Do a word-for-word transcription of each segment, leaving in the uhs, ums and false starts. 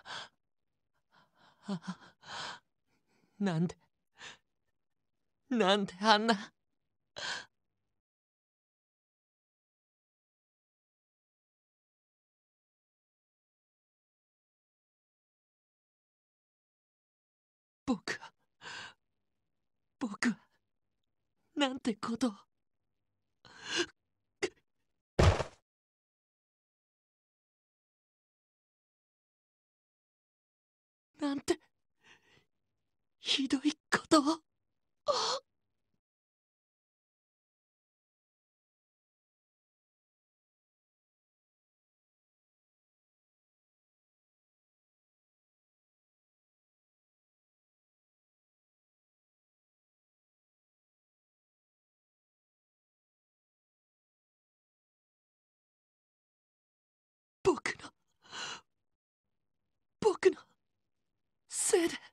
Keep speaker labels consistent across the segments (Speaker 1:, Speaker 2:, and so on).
Speaker 1: なんでなんであんな。僕は僕はなんてことを。なんてひどいことを。僕の僕のせいで。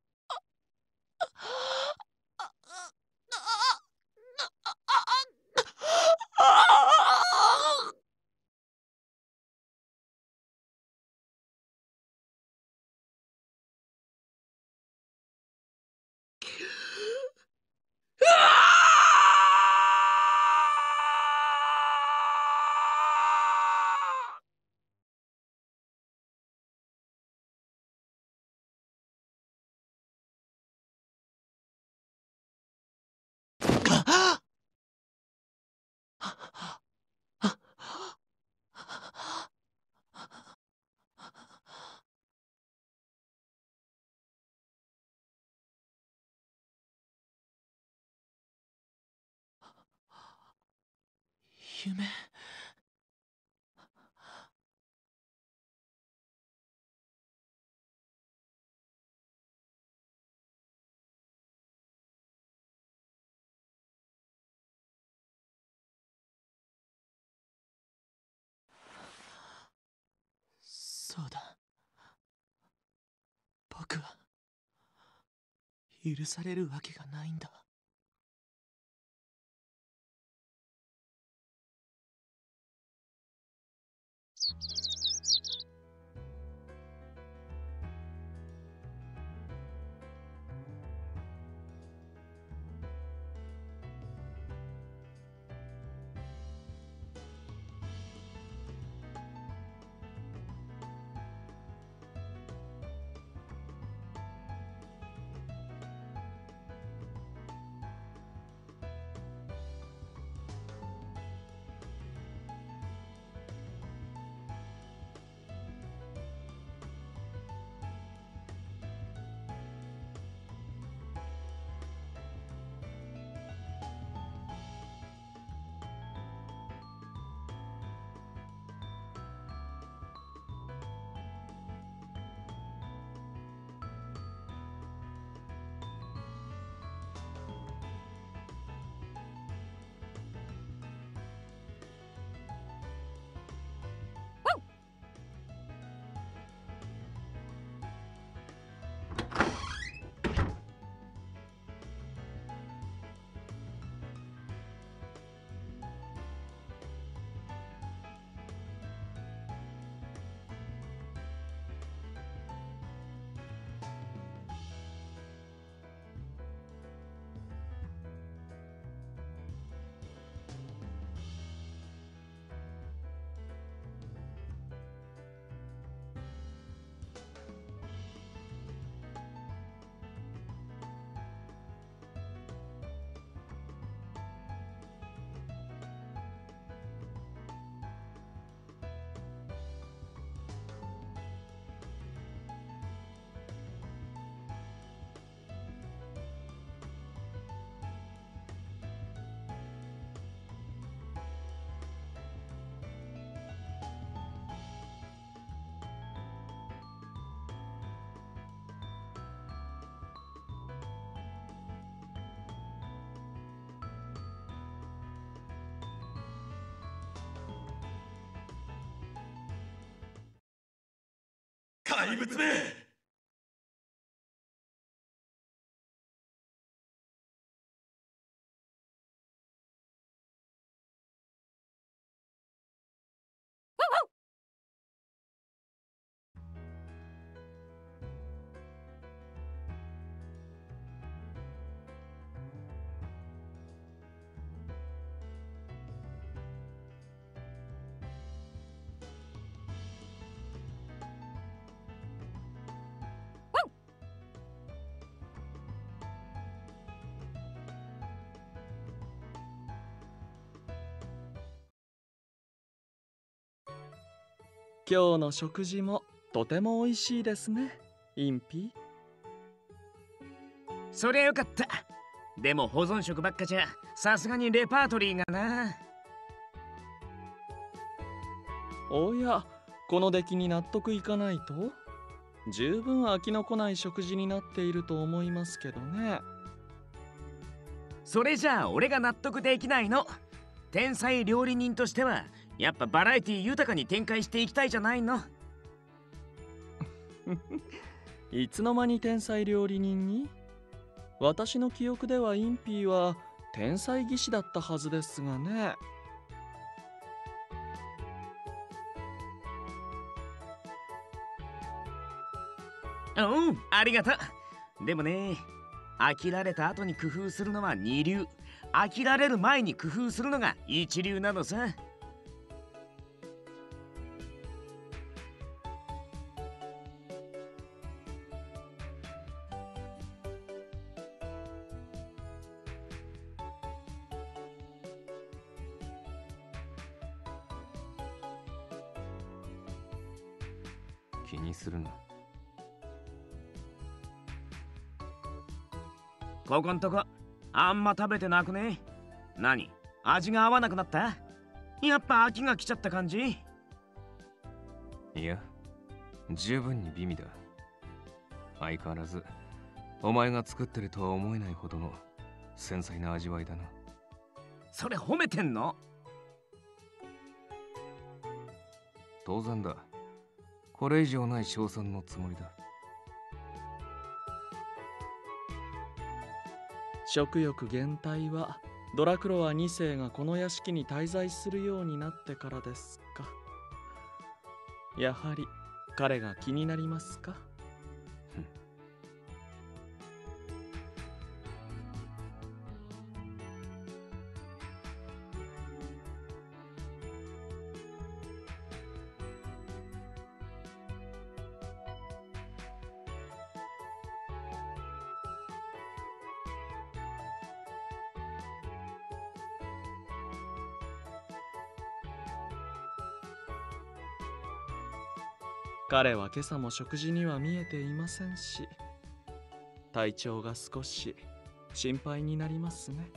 Speaker 1: 夢。そうだ、僕は許されるわけがないんだ。
Speaker 2: 怪物め！ 今日の食事もとても美味しいですね、インピ。
Speaker 3: そりゃよかった。でも保存食ばっかじゃさすがにレパートリーがな。
Speaker 2: おや、この出来に納得いかないと？十分飽きのこない食事になっていると思いますけどね。
Speaker 3: それじゃあ俺が納得できないの。天才料理人としてはやっぱバラエティ豊かに展開していきたいじゃないの。
Speaker 2: いつの間に天才料理人に？私の記憶ではインピーは天才技師だったはずですがね。
Speaker 3: うん、ありがとう。でもね、飽きられた後に工夫するのは二流、飽きられる前に工夫するのが一流なのさ。
Speaker 4: 気にするな。
Speaker 3: ここんとこあんま食べてなくね？何？味が合わなくなった？やっぱ飽きが来ちゃった感じ？
Speaker 4: いや、十分に美味だ。相変わらずお前が作ってるとは思えないほどの繊細な味わいだな。
Speaker 3: それ褒めてんの？
Speaker 4: 当然だ。これ以上ない称賛のつもりだ。
Speaker 2: 食欲減退はドラクロワに世がこの屋敷に滞在するようになってからですか。やはり彼が気になりますか？彼は今朝も食事には見えていませんし、体調が少し心配になりますね。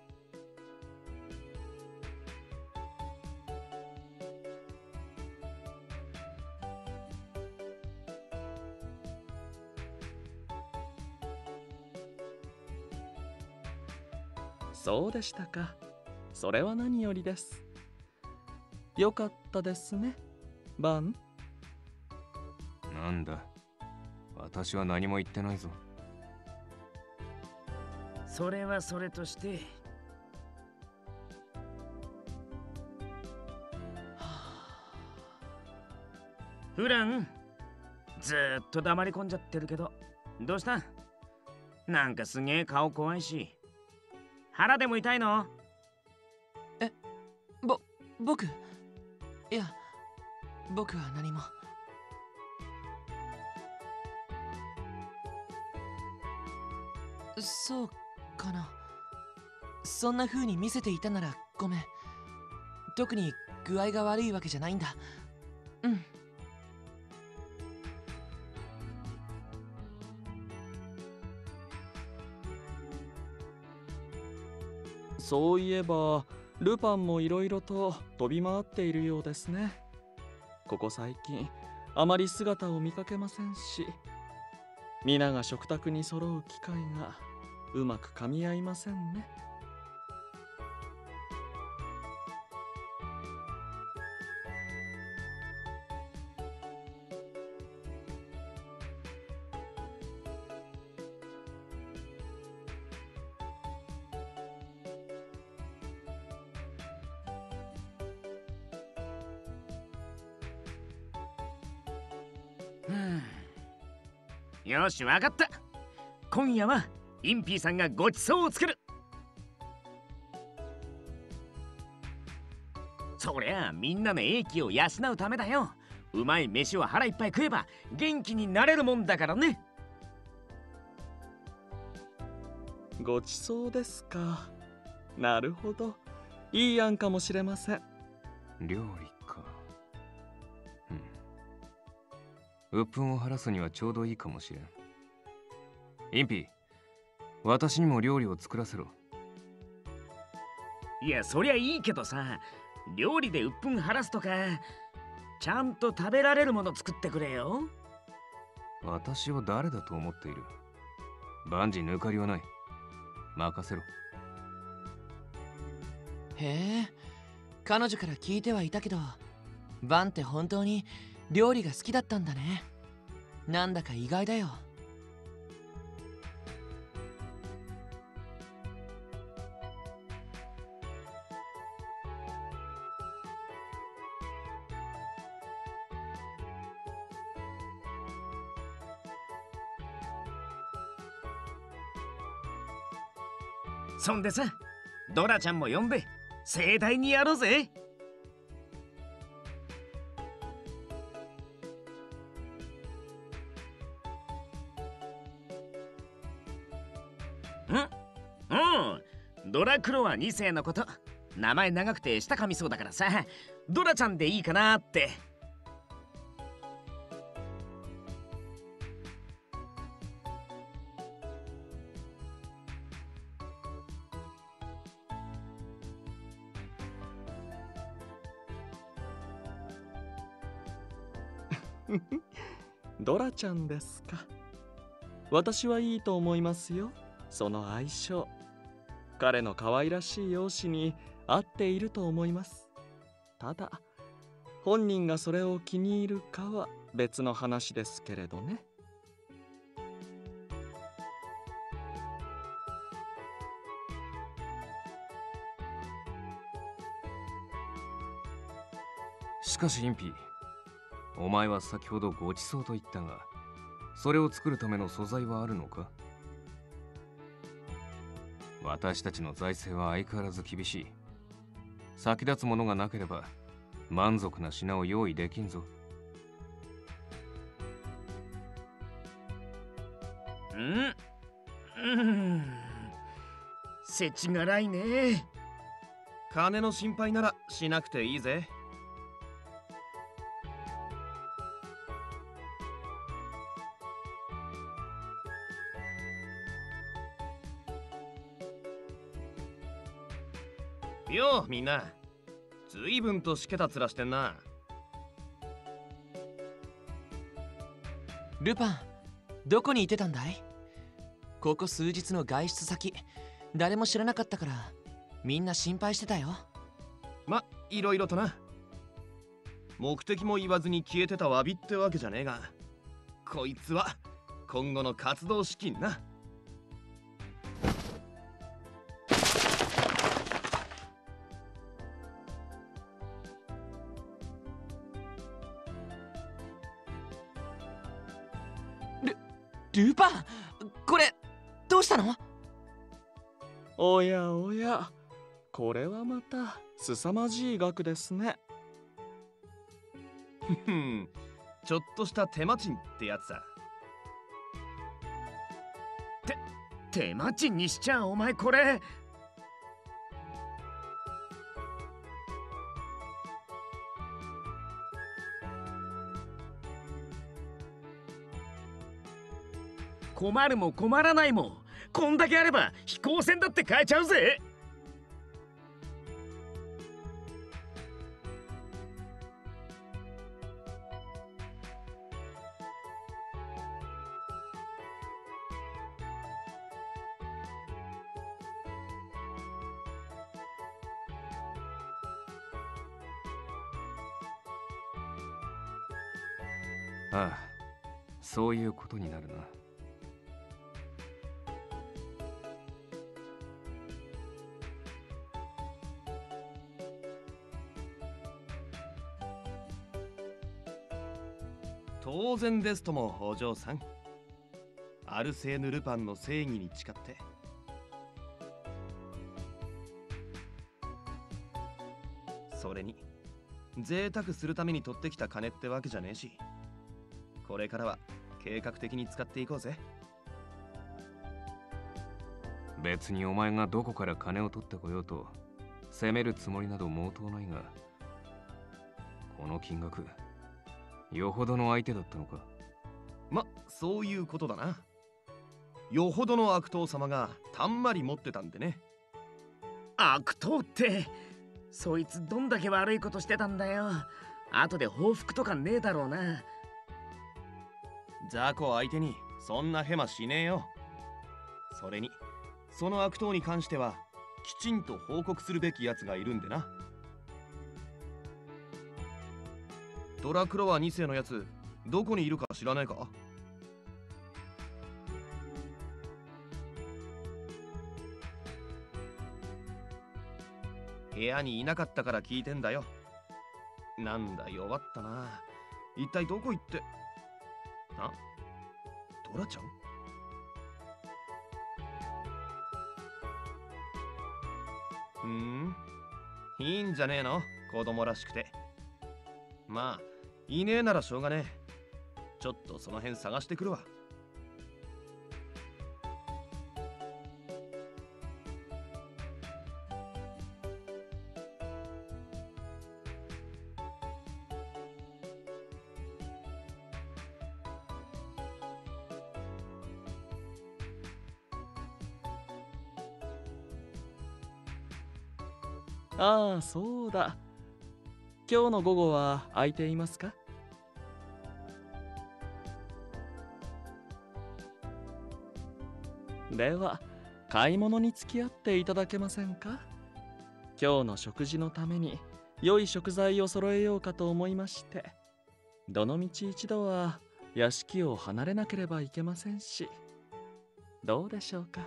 Speaker 2: そうでしたか。それは何よりです。よかったですね、バン。
Speaker 4: なんだ、私は何も言ってないぞ。
Speaker 3: それはそれとしてフラン、ずーっと黙り込んじゃってるけどどうした？なんかすげえ顔怖いし、腹でも痛いの？
Speaker 1: え、ぼ、僕いや、僕は何も。そうかな。そんな風に見せていたならごめん。特に具合が悪いわけじゃないんだ。うん。
Speaker 2: そういえばルパンもいろいろと飛び回っているようですね。ここ最近あまり姿を見かけませんし、皆が食卓に揃う機会がうまく噛み合いませんね。
Speaker 3: よし、わかった。今夜はインピーさんがごちそうを作る。そりゃあみんなの英気を養うためだよ。うまい飯を腹いっぱい食えば元気になれるもんだからね。
Speaker 2: ごちそうですか。なるほど、いい案かもしれません。
Speaker 4: 料理か。うん。 鬱憤を晴らすにはちょうどいいかもしれん。インピー、私にも料理を作らせろ。
Speaker 3: いや、そりゃいいけどさ、料理で鬱憤晴らすとか、ちゃんと食べられるもの作ってくれよ。
Speaker 4: 私を誰だと思っている？万事抜かりはない。任せろ。
Speaker 1: へえ、彼女から聞いてはいたけど、バンって本当に料理が好きだったんだね。なんだか意外だよ。
Speaker 3: そんでさ、ドラちゃんも呼んで盛大にやろうぜ。んうん、ドラクロワに世のこと、名前長くて舌噛みそうだからさ、ドラちゃんでいいかなって。
Speaker 2: ドラちゃんですか。私はいいと思いますよ、その相性。彼の可愛らしい容姿に合っていると思います。ただ、本人がそれを気に入るかは別の話ですけれどね。
Speaker 4: しかしインピー、お前は先ほどごちそうと言ったが、それを作るための素材はあるのか？私たちの財政は相変わらず厳しい。先立つものがなければ満足な品を用意できんぞ。
Speaker 3: うんうんせちがらいね。
Speaker 5: 金の心配ならしなくていいぜ。ようみんな、ずいぶんとしけた面してんな。
Speaker 1: ルパン、どこにいてたんだい？ここ数日の外出先、誰も知らなかったからみんな心配してたよ。
Speaker 5: ま、いろいろとな。目的も言わずに消えてたわびってわけじゃねえが、こいつは今後の活動資金な。
Speaker 1: ルパン、これどうしたの？
Speaker 2: おやおや、これはまた凄まじい額ですね。
Speaker 5: ふん、ちょっとした手間賃ってやつさ。
Speaker 3: て手間賃にしちゃお前これ。困るも困らないも、こんだけあれば飛行船だって買えちゃうぜ。
Speaker 4: ああ、そういうことになるな。
Speaker 5: 当然ですともお嬢さん。アルセーヌ・ルパンの正義に誓って。それに贅沢するために取ってきた金ってわけじゃねえし、これからは計画的に使っていこうぜ。
Speaker 4: 別にお前がどこから金を取ってこようと責めるつもりなど毛頭ないが、この金額よほどの相手だったのか。
Speaker 5: ま、そういうことだな。よほどの悪党様がたんまり持ってたんでね。
Speaker 3: 悪党って、そいつどんだけ悪いことしてたんだよ。後で報復とかねえだろうな。
Speaker 5: 雑魚相手にそんなヘマしねえよ。それにその悪党に関してはきちんと報告するべきやつがいるんでな。ドラクロワに世のやつどこにいるか知らないか？部屋にいなかったから聞いてんだよ。なんだ弱ったな。一体どこ行って。あ、トラちゃん？ふん、いいんじゃねえの、子供らしくて。まあいねえならしょうがねえ。ちょっとその辺探してくるわ。
Speaker 2: ああ、そうだ。今日の午後は空いていますか？では、買い物に付き合っていただけませんか？今日の食事のために良い食材を揃えようかと思いまして。どのみち一度は屋敷を離れなければいけませんし。どうでしょうか？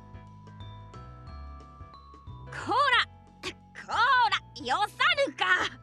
Speaker 6: こらこらよさぬか。